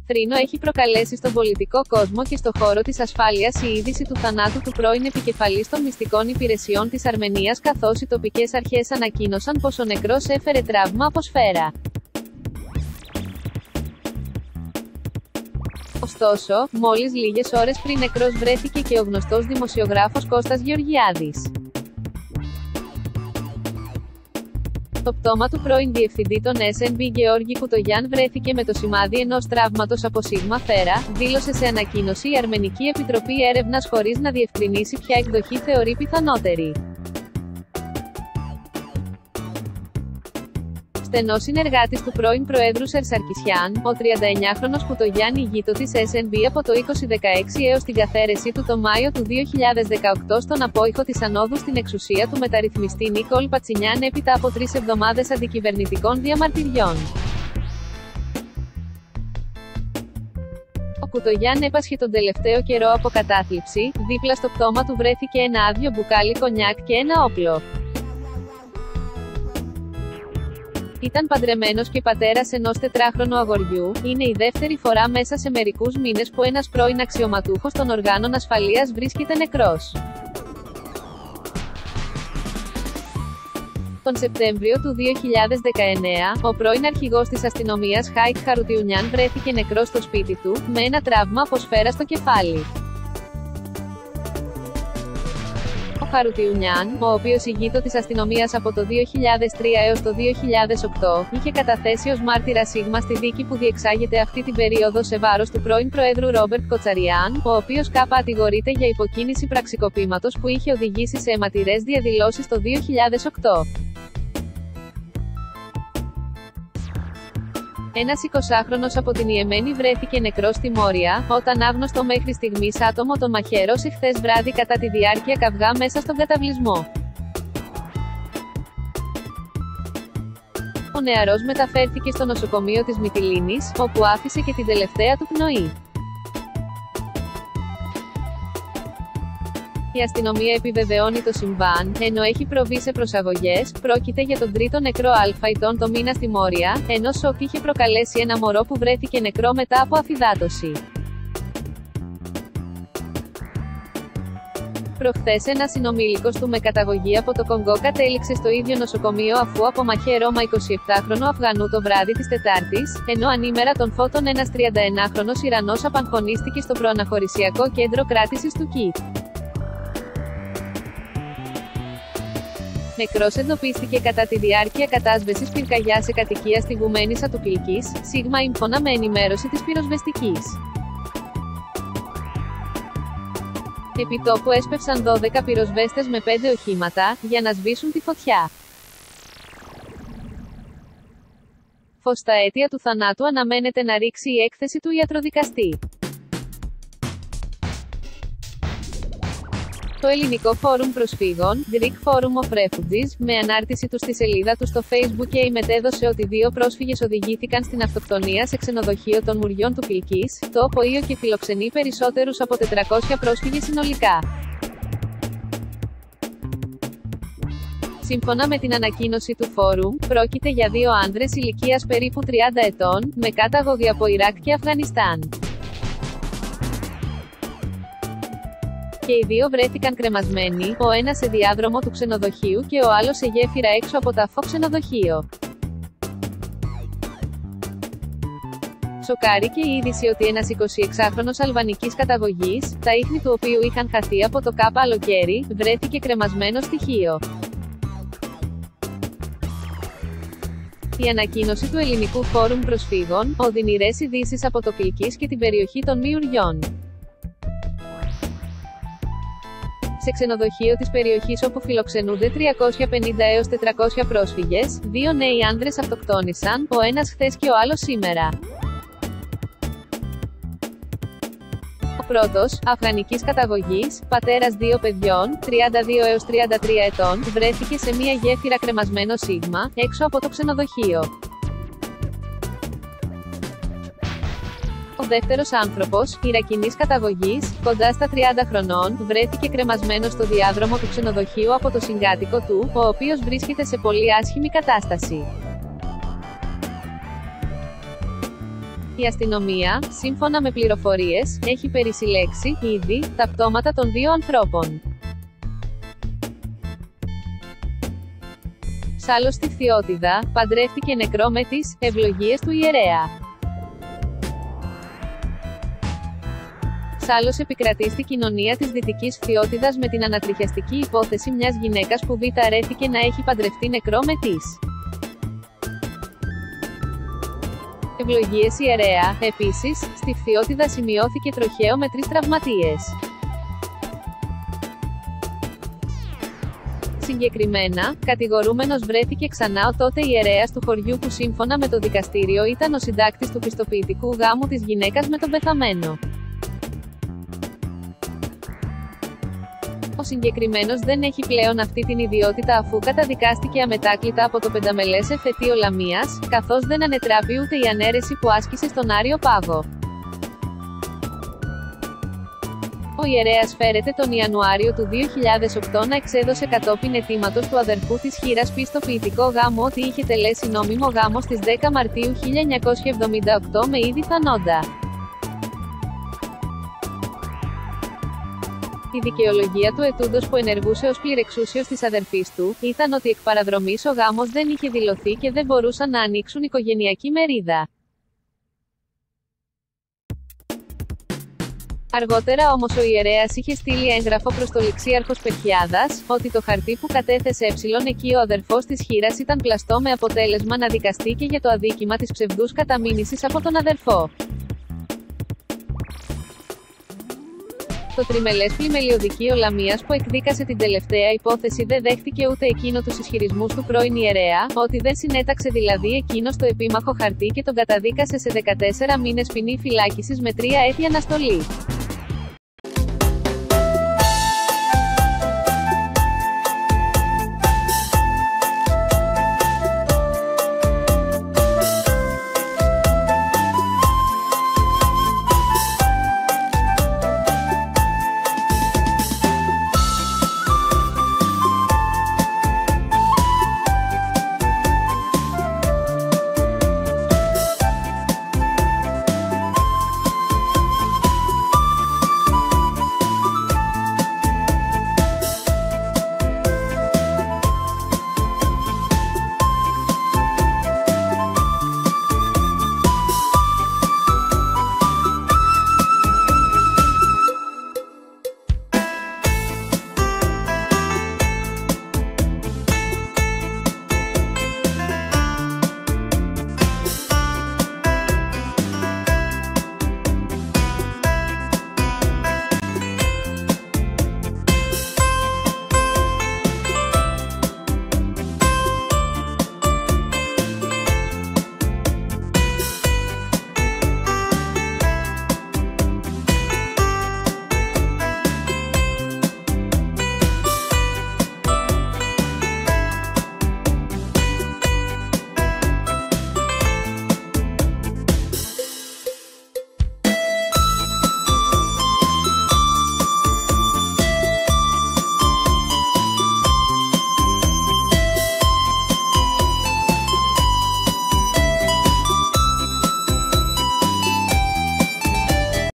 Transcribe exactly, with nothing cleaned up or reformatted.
θρήνο έχει προκαλέσει στον πολιτικό κόσμο και στο χώρο της ασφάλειας η είδηση του θανάτου του πρώην επικεφαλής των μυστικών υπηρεσιών της Αρμενίας, καθώς οι τοπικές αρχές ανακοίνωσαν πως ο νεκρός έφερε τραύμα από σφαίρα. Ωστόσο, μόλις λίγες ώρες πριν νεκρός βρέθηκε και ο γνωστός δημοσιογράφος Κώστας Γεωργιάδης. Το πτώμα του πρώην διευθυντή των ες εν μπι Γεώργη Κουτογιάν βρέθηκε με το σημάδι ενός τραύματος από σίγμα φέρα, δήλωσε σε ανακοίνωση η Αρμενική Επιτροπή Έρευνας χωρίς να διευκρινίσει ποια εκδοχή θεωρεί πιθανότερη. Στενός συνεργάτης του πρώην Προέδρου Σερ Σαρκισιάν, ο τριανταεννιάχρονος Κουτογιάν ηγείτο της ες εν μπι από το είκοσι δεκαέξι έως την καθαίρεσή του το Μάιο του δύο χιλιάδες δεκαοκτώ στον απόϊχο της ανόδου στην εξουσία του μεταρρυθμιστή Νίκολ Πατσινιάν έπειτα από τρεις εβδομάδες αντικυβερνητικών διαμαρτυριών. Ο Κουτογιάν έπασχε τον τελευταίο καιρό από κατάθλιψη, δίπλα στο πτώμα του βρέθηκε ένα άδειο μπουκάλι κονιάκ και ένα όπλο. Ήταν παντρεμένος και πατέρας ενός τετράχρονου αγοριού. Είναι η δεύτερη φορά μέσα σε μερικούς μήνες που ένας πρώην αξιωματούχος των οργάνων ασφαλείας βρίσκεται νεκρός. Τον Σεπτέμβριο του δύο χιλιάδες δεκαεννέα, ο πρώην αρχηγός της αστυνομίας Χάικ Χαρουτιουνιάν βρέθηκε νεκρός στο σπίτι του, με ένα τραύμα από σφαίρα στο κεφάλι. Ο Χαρουτιουνιάν, ο οποίος ηγείτο της αστυνομίας από το δύο χιλιάδες τρία έως το δύο χιλιάδες οκτώ, είχε καταθέσει ως μάρτυρα σίγμα στη δίκη που διεξάγεται αυτή την περίοδο σε βάρος του πρώην Προέδρου Ρόμπερτ Κοτσαριάν, ο οποίος κατηγορείται για υποκίνηση πραξικοπήματος που είχε οδηγήσει σε αιματηρές διαδηλώσεις το δύο χιλιάδες οκτώ. Ένας εικοσάχρονος από την Ιεμένη βρέθηκε νεκρός στη Μόρια, όταν άγνωστο μέχρι στιγμής άτομο τον μαχαίρωσε χθες βράδυ κατά τη διάρκεια καυγά μέσα στον καταβλισμό. Ο νεαρός μεταφέρθηκε στο νοσοκομείο της Μυτιλήνης, όπου άφησε και την τελευταία του πνοή. Η αστυνομία επιβεβαιώνει το συμβάν, ενώ έχει προβεί σε προσαγωγές. Πρόκειται για τον τρίτο νεκρό αλφαϊτόν το μήνα στη Μόρια, ενώ σοκ είχε προκαλέσει ένα μωρό που βρέθηκε νεκρό μετά από αφυδάτωση. Προχθές ένας συνομήλικος του με καταγωγή από το Κονγκό κατέληξε στο ίδιο νοσοκομείο αφού από μαχαίρωμα εικοσιεπτάχρονο Αφγανού το βράδυ της Τετάρτης, ενώ ανήμερα των φώτων ένας τριανταεννάχρονος Ιρανός απαγχωνίστηκε στο προαναχωρησιακό κέντρο κράτησης του Κιτ. Νεκρός εντοπίστηκε κατά τη διάρκεια κατάσβεσης πυρκαγιάς σε κατοικία στη Γουμένισσα του Κιλκής, σίγμα ύμφωνα με ενημέρωση της πυροσβεστικής. Επί τόπου έσπευσαν δώδεκα πυροσβέστες με πέντε οχήματα, για να σβήσουν τη φωτιά. Φως στα αίτια του θανάτου αναμένεται να ρίξει η έκθεση του ιατροδικαστή. Το Ελληνικό Φόρουμ Προσφύγων, Greek Forum of Refugees, με ανάρτηση του στη σελίδα του στο Facebook και μετέδωσε ότι δύο πρόσφυγες οδηγήθηκαν στην αυτοκτονία σε ξενοδοχείο των Μουριών του Κιλκής, το οποίο και φιλοξενεί περισσότερους από τετρακόσιους πρόσφυγες συνολικά. Σύμφωνα με την ανακοίνωση του Φόρουμ, πρόκειται για δύο άνδρες ηλικίας περίπου τριάντα ετών, με καταγωγή από Ιράκ και Αφγανιστάν. Και οι δύο βρέθηκαν κρεμασμένοι, ο ένας σε διάδρομο του ξενοδοχείου και ο άλλος σε γέφυρα έξω από το αφό ξενοδοχείο. Σοκάρει και η είδηση ότι ένας εικοσιεξάχρονος αλβανικής καταγωγής, τα ίχνη του οποίου είχαν χαθεί από το Κάπα Αλοκέρι, βρέθηκε κρεμασμένο στοιχείο. Η ανακοίνωση του Ελληνικού Φόρουμ Προσφύγων, οδυνηρές ειδήσεις από το Κιλκής και την περιοχή των Μιουριών. Σε ξενοδοχείο της περιοχής όπου φιλοξενούνται τριακόσιοι πενήντα έως τετρακόσιοι πρόσφυγες, δύο νέοι άνδρες αυτοκτόνησαν, ο ένας χθες και ο άλλος σήμερα. Ο πρώτος, αφγανικής καταγωγής, πατέρας δύο παιδιών, τριάντα δύο έως τριάντα τρία ετών, βρέθηκε σε μια γέφυρα κρεμασμένο σίγμα, έξω από το ξενοδοχείο. Ο δεύτερος άνθρωπος, Ιρακινής καταγωγής, κοντά στα τριάντα χρονών, βρέθηκε κρεμασμένος στο διάδρομο του ξενοδοχείου από το συγκάτοικο του, ο οποίος βρίσκεται σε πολύ άσχημη κατάσταση. Η αστυνομία, σύμφωνα με πληροφορίες, έχει περισυλλέξει, ήδη, τα πτώματα των δύο ανθρώπων. Σάλλος στη Φθιώτιδα, παντρεύτηκε νεκρό με τις ευλογίες του ιερέα. Σάλλος επικρατεί στη κοινωνία της Δυτικής Φθιώτιδας με την ανατριχιαστική υπόθεση μιας γυναίκας που βιταρέθηκε να έχει παντρευτεί νεκρό με τις ευλογίες ιερέα. Επίσης, στη Φθιώτιδα σημειώθηκε τροχαίο με τρεις τραυματίες. Συγκεκριμένα, κατηγορούμενος βρέθηκε ξανά ο τότε ιερέας του χωριού που σύμφωνα με το δικαστήριο ήταν ο συντάκτης του πιστοποιητικού γάμου της γυναίκας με τον πεθαμένο. Ο συγκεκριμένος δεν έχει πλέον αυτή την ιδιότητα αφού καταδικάστηκε αμετάκλητα από το πενταμελές εφετείο Λαμίας, καθώς δεν ανετράπη ούτε η ανέρεση που άσκησε στον Άριο Πάγο. Ο ιερέας φέρεται τον Ιανουάριο του δύο χιλιάδες οκτώ να εξέδωσε κατόπιν αιτήματος του αδερφού της χήρας πιστοποιητικό γάμο ότι είχε τελέσει νόμιμο γάμο στις δέκα Μαρτίου χίλια εννιακόσια εβδομήντα οκτώ με είδη θανόντα. Η δικαιολογία του ετούντος που ενεργούσε ως πληρεξούσιος της αδερφής του, ήταν ότι εκ παραδρομής ο γάμος δεν είχε δηλωθεί και δεν μπορούσαν να ανοίξουν οικογενειακή μερίδα. Αργότερα όμως ο ιερέας είχε στείλει έγγραφο προς το ληξίαρχος Πεχιάδας, ότι το χαρτί που κατέθεσε έψιλον εκεί ο αδερφός της χήρας ήταν πλαστό με αποτέλεσμα να δικαστεί και για το αδίκημα της ψευδούς καταμήνυσης από τον αδερφό. Το τριμελές πλημελιωδικείο Λαμίας που εκδίκασε την τελευταία υπόθεση δεν δέχτηκε ούτε εκείνο τους ισχυρισμούς του πρώην ιερέα, ότι δεν συνέταξε δηλαδή εκείνος το επίμαχο χαρτί και τον καταδίκασε σε δεκατέσσερα μήνες ποινή φυλάκισης με τρία έτη αναστολή.